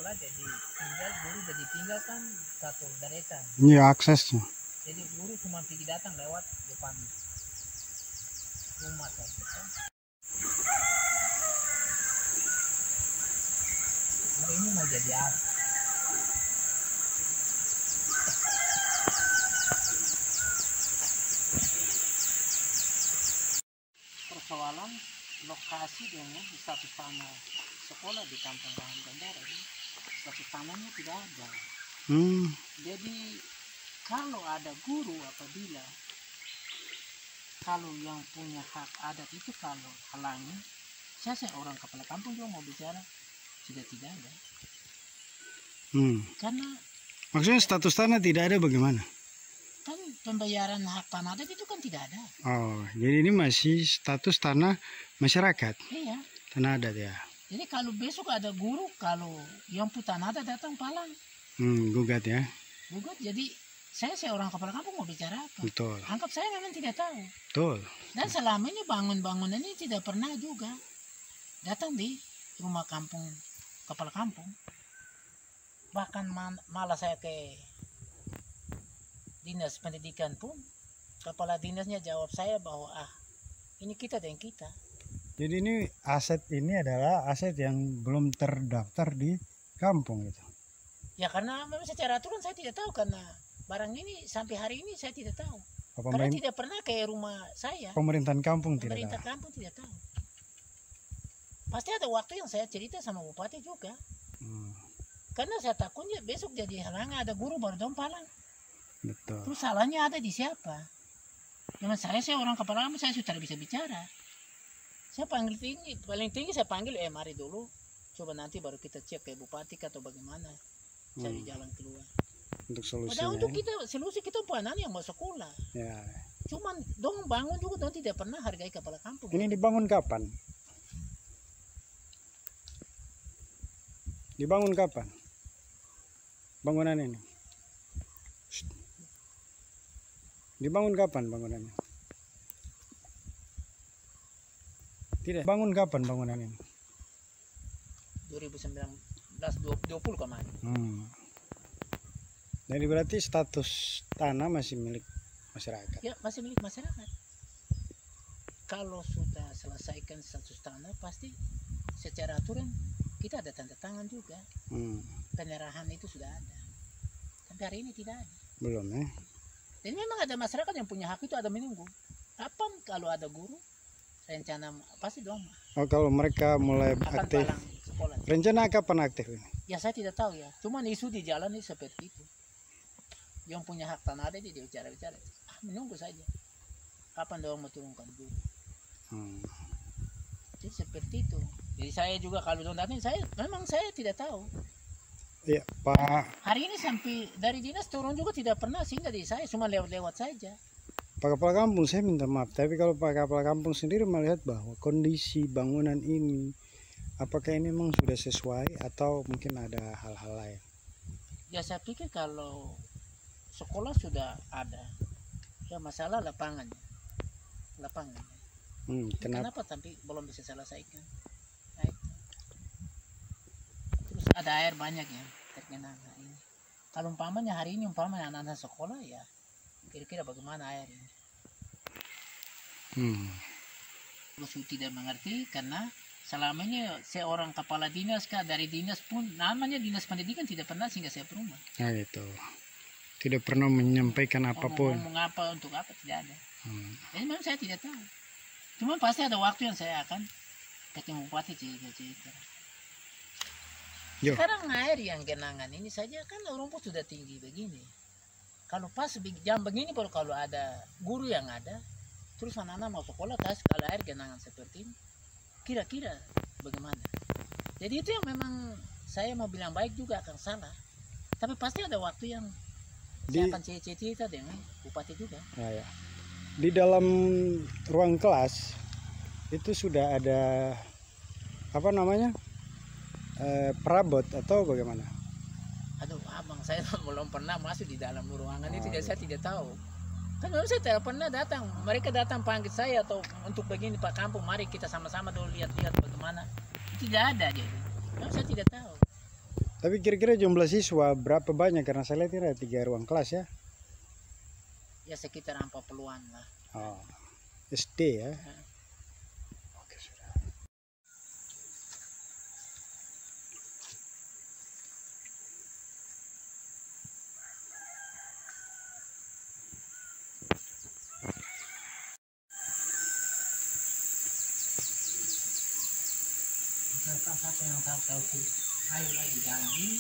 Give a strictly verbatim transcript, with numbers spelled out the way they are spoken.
sekolah, jadi tinggal guru jadi tinggal kan satu deretan. Iya, aksesnya. Jadi guru cuma pergi datang lewat depan rumah saja kan. Hari ini mau jadi apa? Persoalan lokasi dengan status tanah sekolah di Kampung Bahan Bandara ini, status tanahnya tidak ada. Hmm. Jadi kalau ada guru apabila kalau yang punya hak adat itu kalau halangi, saya saya orang kepala kampung juga mau bicara sudah tidak ada. Hmm. Karena Maksudnya status tanah tidak ada bagaimana? kan pembayaran hak tanah adat itu kan tidak ada. Oh, jadi ini masih status tanah masyarakat, Iya. tanah adat ya. Jadi kalau besok ada guru, kalau yang punya tanah adat datang palang, Hmm, gugat ya. gugat. Jadi saya saya orang kepala kampung mau bicara apa? Betul. Anggap saya memang tidak tahu. Betul. Dan selama ini bangun-bangunan ini tidak pernah juga datang di rumah kampung kepala kampung. Bahkan man- malah saya ke dinas pendidikan pun kepala dinasnya jawab saya bahwa ah ini kita dan kita. Jadi ini aset ini adalah aset yang belum terdaftar di kampung gitu. Ya karena memang secara aturan saya tidak tahu, karena barang ini sampai hari ini saya tidak tahu. Apa Karena Pemerintah, tidak pernah ke rumah saya. pemerintahan kampung tidak Pemerintah tahu. kampung tidak tahu. Pasti ada waktu yang saya cerita sama bupati juga. Hmm, Karena saya takutnya besok jadi halangan, ada guru baru dong palang. betul. Terus salahnya ada di siapa? Memang saya saya orang kepala kampung, saya sudah bisa bicara. Saya panggil tinggi, paling tinggi saya panggil, eh mari dulu. Coba nanti baru kita cek ke bupati atau bagaimana. Cari Hmm, jalan keluar. untuk Padahal solusinya. untuk kita, solusi kita punya anak yang mau sekolah. Ya. Cuman dong bangun juga, dong tidak pernah hargai kepala kampung. Ini dibangun kapan? Dibangun kapan? Bangunan ini. Shh. Dibangun kapan bangunannya? Tidak. Bangun kapan bangunan ini? dua ribu sembilan belas dua puluh kemarin. Hmm. Jadi berarti status tanah masih milik masyarakat. Ya masih milik masyarakat. Kalau sudah selesaikan status tanah, pasti secara aturan kita ada tanda tangan juga. Hmm. Penyerahan itu sudah ada. Tapi hari ini tidak ada. Belum ya? Dan memang ada masyarakat yang punya hak itu ada menunggu. Kapan kalau ada guru rencana pasti dong Oh, kalau mereka mulai akan aktif. palang sekolah. Rencana kapan aktif ini? Ya saya tidak tahu ya. Cuman isu di jalan ini seperti itu. Yang punya hak tanah ada dia bicara-bicara. Ah, menunggu saja. Kapan dong mau turunkan guru? Hmm. Jadi seperti itu. Jadi saya juga kalau dong datang, saya memang saya tidak tahu. Iya, Pak. Hari ini sampai dari dinas turun juga tidak pernah singgah di saya, cuma lewat-lewat saja. Pak Kepala Kampung, saya minta maaf, tapi kalau Pak Kepala Kampung sendiri melihat bahwa kondisi bangunan ini, apakah ini memang sudah sesuai atau mungkin ada hal-hal lain? Ya saya pikir kalau sekolah sudah ada, ya masalah lapangannya, lapangan. Hmm, kenapa? Kenapa tapi belum bisa selesaikan? Nah, itu. Terus ada air banyak ya terkena ini. Kalau umpamanya hari ini umpamanya anak-anak sekolah ya, kira-kira bagaimana air ini? Hmm. Terus tidak mengerti karena selama ini seorang kepala dinas kah dari dinas pun namanya dinas pendidikan tidak pernah singgah saya rumah. Nah gitu. Tidak pernah menyampaikan apapun. Ngomong apa untuk apa tidak ada. Hmm. Jadi memang saya tidak tahu. Cuma pasti ada waktu yang saya akan ketemu bupati cerita-cerita. Yo. Sekarang air yang genangan ini saja kan rumput sudah tinggi begini. Kalau pas jam begini baru kalau ada guru yang ada, terus anak-anak mau sekolah kasih kalau air genangan seperti ini, kira-kira bagaimana? Jadi itu yang memang saya mau bilang baik juga akan salah. Tapi pasti ada waktu yang Di, saya akan cerita-cerita dengan bupati juga. ya, ya. Di dalam ruang kelas itu sudah ada apa namanya eh, perabot atau bagaimana? Aduh abang saya belum pernah masuk di dalam ruangan Oh, itu, jadi gitu. saya tidak tahu. Kan memang saya tidak pernah datang. Mereka datang panggil saya atau untuk begini Pak Kampung, mari kita sama-sama dulu lihat-lihat bagaimana. Tidak ada jadi. Memang saya tidak tahu. Tapi kira-kira jumlah siswa berapa banyak? Karena saya lihat ini ada tiga ruang kelas ya. Ya sekitar empat puluhan lah. Oh, S D ya. Nah, Oke sudah. salah satu yang tahu tahu sih air lagi dalam ini.